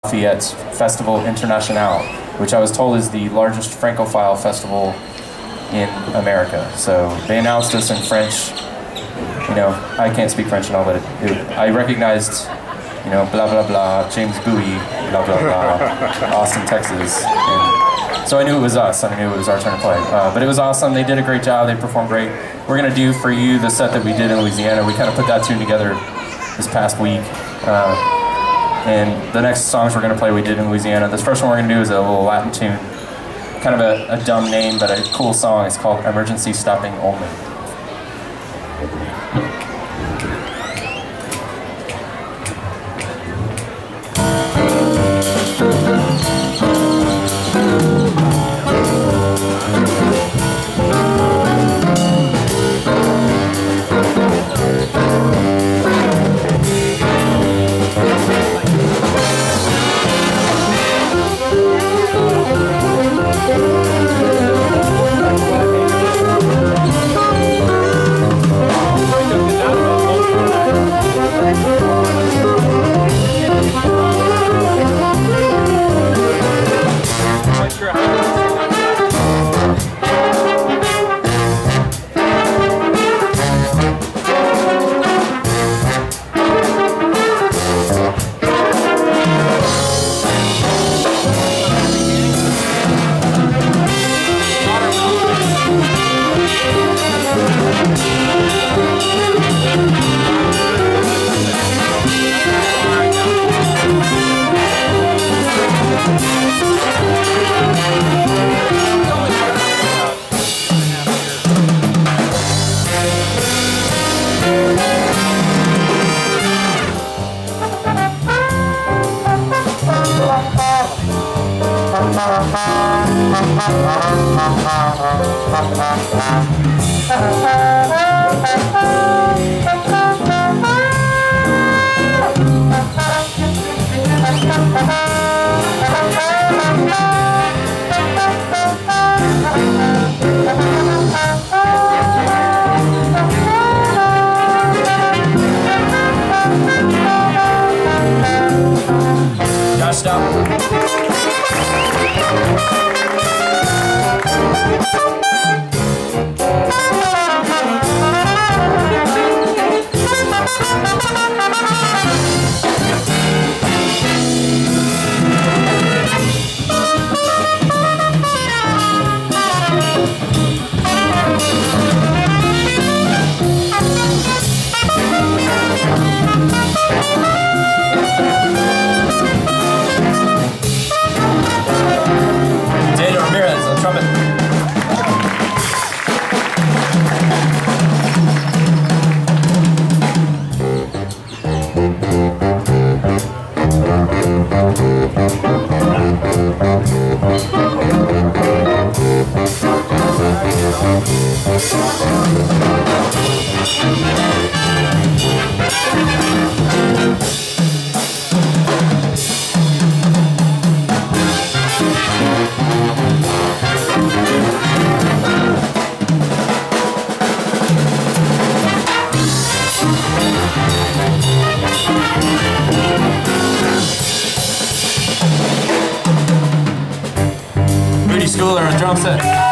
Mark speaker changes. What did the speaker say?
Speaker 1: Lafayette Festival International, which I was told is the largest Francophile festival in America. So they announced us in French. You know, I can't speak French and all, but I recognized, you know, blah blah blah, James Bowie, blah blah blah, Austin, Texas. And so I knew it was us, and I knew it was our turn to play. But it was awesome. They did a great job. They performed great. We're gonna do for you the set that we did in Louisiana. We kind of put that tune together this past week. And the next songs we're going to play we did in Louisiana. This first one we're going to do is a little Latin tune. Kind of a dumb name, but a cool song. It's called Emergency Stopping Only. Schooler on drum set.